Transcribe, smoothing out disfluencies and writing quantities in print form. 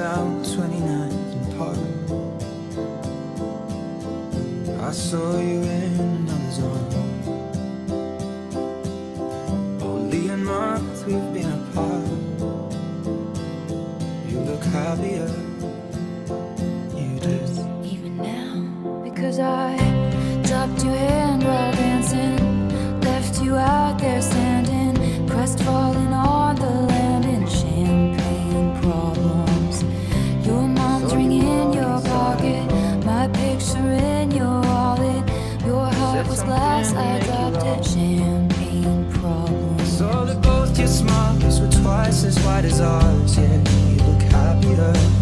down 29th and Park. I saw you in another's arms. Only a month we've been apart. You look happier, you do. Even now, because I dropped your hand while dancing, left you out there standing, crestfallen on the land in champagne problems. Your mom's ring in your pocket, my picture in your wallet. Your heart was glass, I dropped it. Champagne problems. So that both your smiles were twice as wide as ours. Yeah, you look happier.